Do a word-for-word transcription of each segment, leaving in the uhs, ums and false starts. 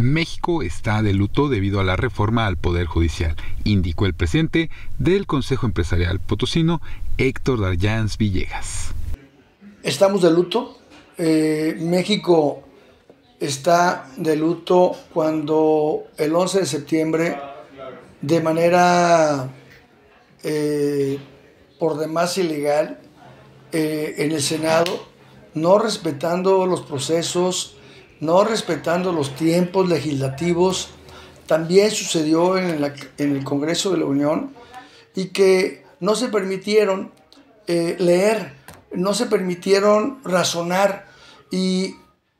México está de luto debido a la reforma al Poder Judicial, indicó el presidente del Consejo Empresarial Potosino, Héctor D'Arllans Villegas. Estamos de luto. Eh, México está de luto cuando el once de septiembre, de manera eh, por demás ilegal, eh, en el Senado, no respetando los procesos, no respetando los tiempos legislativos, también sucedió en, la, en el Congreso de la Unión, y que no se permitieron eh, leer, no se permitieron razonar, y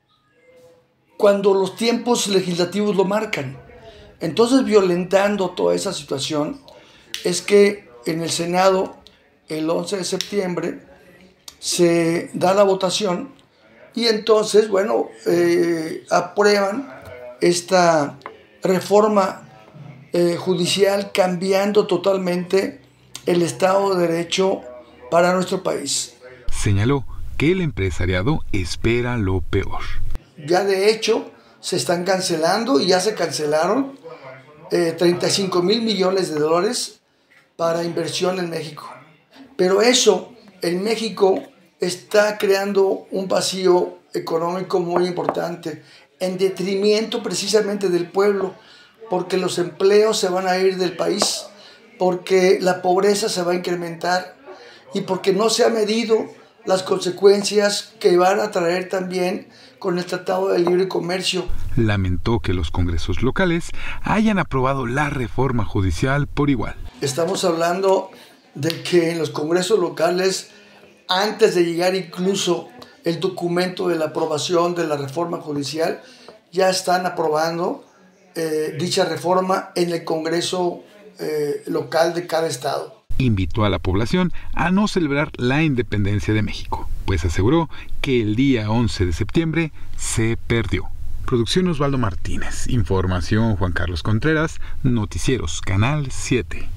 cuando los tiempos legislativos lo marcan. Entonces, violentando toda esa situación, es que en el Senado, el once de septiembre, se da la votación y entonces, bueno, eh, aprueban esta reforma eh, judicial, cambiando totalmente el Estado de Derecho para nuestro país. Señaló que el empresariado espera lo peor. Ya de hecho se están cancelando y ya se cancelaron eh, treinta y cinco mil millones de dólares para inversión en México. Pero eso en México está creando un vacío económico muy importante, en detrimento precisamente del pueblo, porque los empleos se van a ir del país, porque la pobreza se va a incrementar y porque no se ha medido las consecuencias que van a traer también con el Tratado de Libre Comercio. Lamentó que los congresos locales hayan aprobado la reforma judicial por igual. Estamos hablando de que en los congresos locales, antes de llegar incluso el documento de la aprobación de la reforma judicial, ya están aprobando eh, dicha reforma en el Congreso eh, local de cada estado. Invitó a la población a no celebrar la independencia de México, pues aseguró que el día once de septiembre se perdió. Producción Osvaldo Martínez, información Juan Carlos Contreras, Noticieros Canal siete.